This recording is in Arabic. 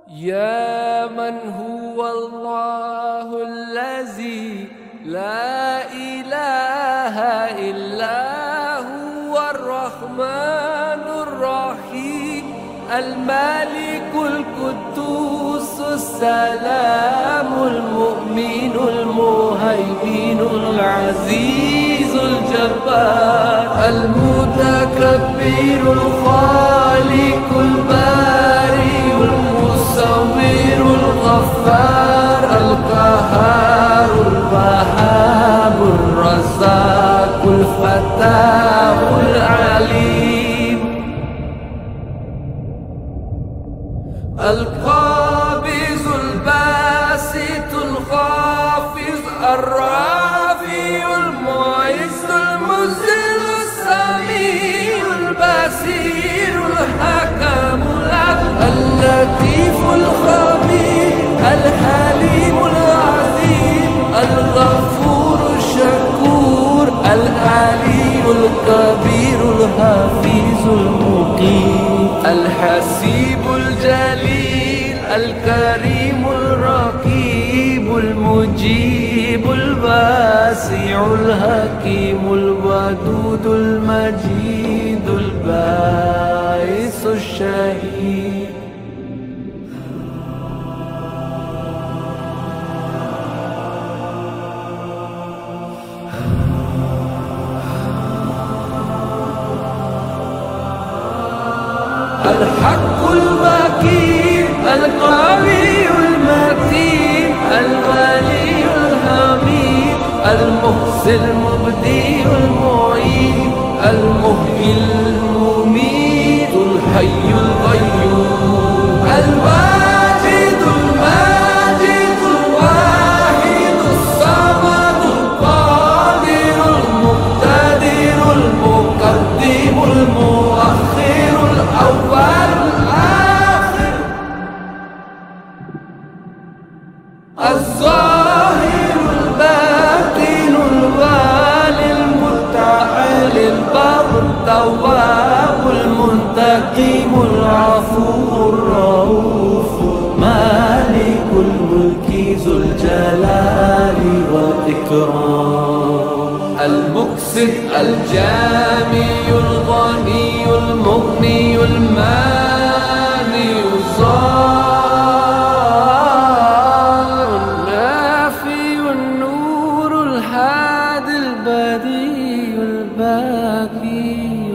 يا من هو الله الذي لا إله إلا هو الرحمن الرحيم الملك القدوس السلام المؤمن المهيمن العزيز الجبار المتكبر الخالق البارئ المصور الغفار القهار الوهاب الرزاق الفتاح العليم القابض الباسط الخافض الرافع المعز المذل السميع البصير الحكم العدل اللطيف الخبير الحليم العظيم الغفور الشكور العلي الكبير الحفيظ المقيم الحسيب الجليل الكريم الرقيب المجيب الواسع الحكيم الودود المجيد الباعث الشهيد الحق المكين القوي المتين الولي الحميد المحسن المبدي المعيد المحيي المميت الحي القيوم الواجد الماجد الواحد الصمد القادر المقتدر المقدم المؤخر الأول الآخر الظاهر الباطن الوالي المتعال البر التواب المنتقم العفو الرؤوف مالك الملك ذو الجلال والإكرام المقسط الجامع الغني المغني المانع الظاهر النافي النور الهادي البديع الباقي